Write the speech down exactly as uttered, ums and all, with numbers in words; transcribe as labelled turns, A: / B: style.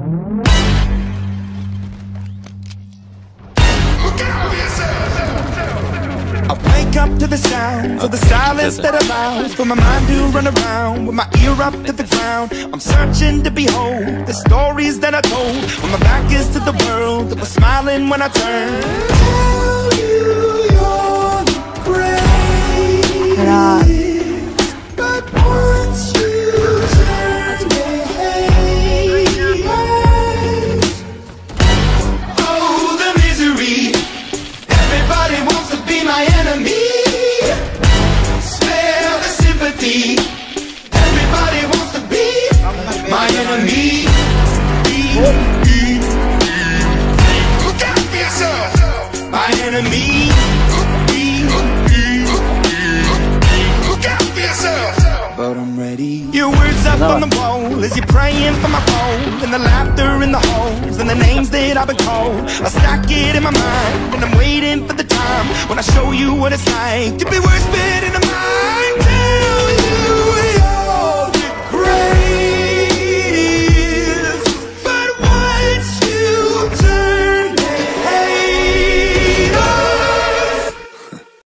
A: I wake up to the sound of the silence that allows for my mind to run around with my ear up to the ground. I'm searching to behold the stories that I told when my back is to the world that was smiling when I turned. Tell you you're great, but once you turn me hate. Oh, the misery. Everybody wants to be my enemy. Spare the sympathy. Everybody wants to be my enemy. Look out for yourself. My enemy. Look out for yourself. But I'm ready. Your words up on the wall as you're praying for my phone, and the laughter in the halls and the names that I've been called. I stack it in my mind and I'm waiting for the time when I show you what it's like to be worse fit in the mind.